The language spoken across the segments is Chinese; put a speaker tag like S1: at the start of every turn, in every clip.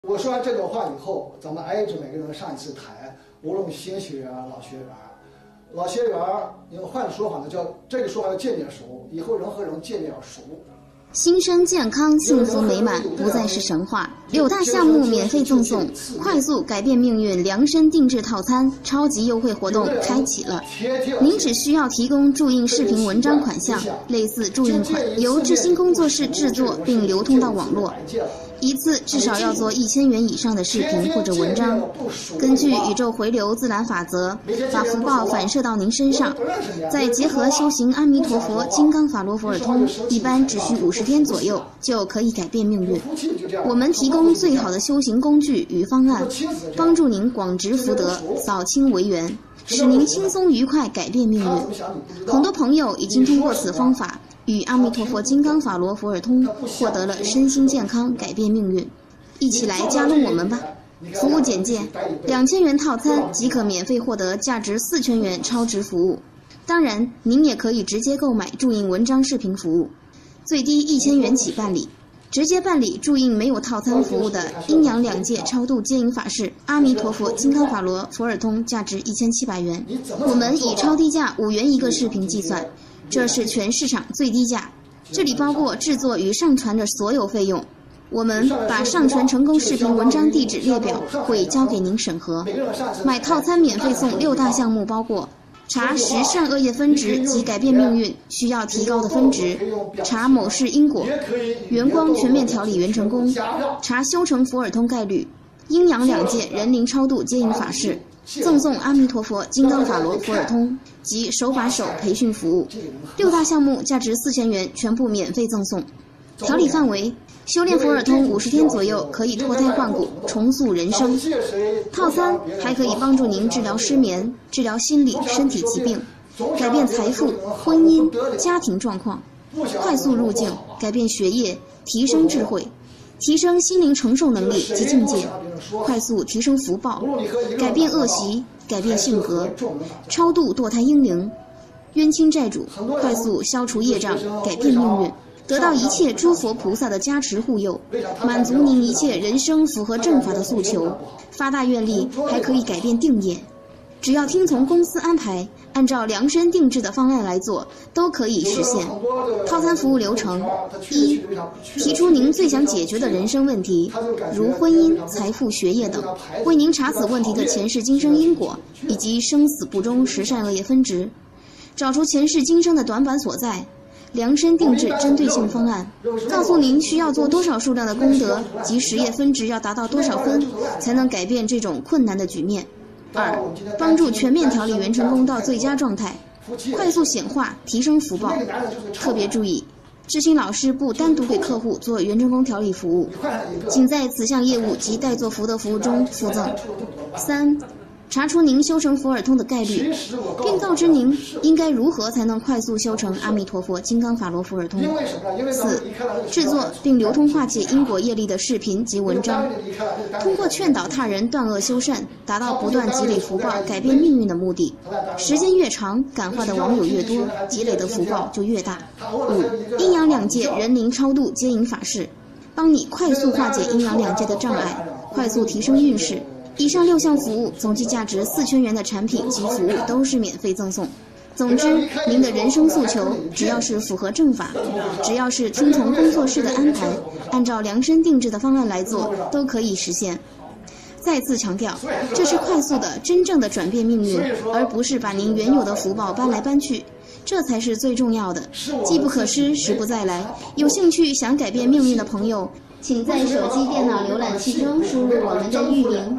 S1: 我说完这段话以后，咱们挨着每个人上一次台，无论新学员、老学员，老学员用换说法呢，叫这个说法叫见面熟，以后人和人见面要熟。
S2: 新生健康、幸福美满不再是神话。6大项目免费赠送，快速改变命运量身定制套餐超级优惠活动开启了。您只需要提供注印视频文章款项，类似注印款，由智新工作室制作并流通到网络。一次至少要做1000元以上的视频或者文章，根据宇宙回流自然法则，把福报反射到您身上，再结合修行阿弥陀佛金刚法罗佛尔通，一般只需50天左右就可以改变命运。我们提供最好的修行工具与方案，帮助您广植福德，扫清违缘，使您轻松愉快改变命运。很多朋友已经通过此方法与阿弥陀佛金刚法罗佛尔通获得了身心健康，改变命运。一起来加入我们吧！服务简介：2000元套餐即可免费获得价值4000元超值服务。当然，您也可以直接购买注印文章视频服务，最低1000元起办理。直接办理注印没有套餐服务的阴阳两界超度接引法事阿弥陀佛金刚法罗佛尔通，价值1700元。我们以超低价5元一个视频计算，这是全市场最低价，这里包括制作与上传的所有费用。我们把上传成功视频文章地址列表会交给您审核。买套餐免费送6大项目，包括查10善恶业分值及改变命运需要提高的分值，查某事因果，圆光全面调理元成功，查修成佛尔通概率，阴阳两界人灵超度接引法事，赠送阿弥陀佛金刚法罗佛尔通及手把手培训服务。6大项目价值4000元，全部免费赠送。调理范围：修炼佛尔通50天左右，可以脱胎换骨，重塑人生。套餐还可以帮助您治疗失眠，治疗心理、身体疾病，改变财富、婚姻、家庭状况，快速入境，改变学业，提升智慧，提升心灵承受能力及境界，快速提升福报，改变恶习，改变性格，超度堕胎婴灵，冤亲债主，快速消除业障，改变命运。得到一切诸佛菩萨的加持护佑，满足您一切人生符合正法的诉求，发大愿力，还可以改变定业。只要听从公司安排，按照量身定制的方案来做，都可以实现。套餐服务流程：1. 提出您最想解决的人生问题，如婚姻、财富、学业等，为您查此问题的前世今生因果以及生死不终10善恶业分值，找出前世今生的短板所在。量身定制针对性方案，告诉您需要做多少数量的功德及10业分值要达到多少分，才能改变这种困难的局面。2. 帮助全面调理元成功到最佳状态，快速显化提升福报。特别注意，智新老师不单独给客户做元成功调理服务，仅在此项业务及代做福德服务中附赠。3. 查出您修成佛尔通的概率，并告知您应该如何才能快速修成阿弥陀佛金刚法罗佛尔通。4. 制作并流通化解因果业力的视频及文章，通过劝导他人断恶修善，达到不断积累福报、改变命运的目的。时间越长，感化的网友越多，积累的福报就越大。5. 阴阳两界人灵超度接引法事，帮你快速化解阴阳两界的障碍，快速提升运势。以上6项服务总计价值4000元的产品及服务都是免费赠送。总之，您的人生诉求只要是符合正法，只要是听从工作室的安排，按照量身定制的方案来做，都可以实现。再次强调，这是快速的、真正的转变命运，而不是把您原有的福报搬来搬去，这才是最重要的。机不可失，时不再来。有兴趣想改变命运的朋友，请在手机、电脑浏览器中输入我们的域名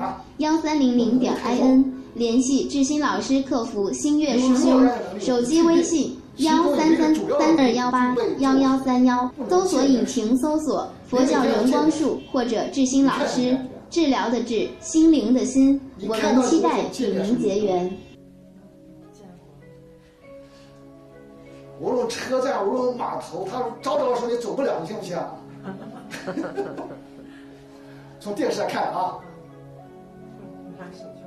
S2: 1300.in， 联系智新老师客服新月师兄，手机微信13332181131，搜索引擎搜索佛教圆光术或者智新老师，治疗的治，心灵的心，我们期待与您结缘。
S1: 无论车站，无论码头，他招着我说你走不了，你信不信？从电视上看啊。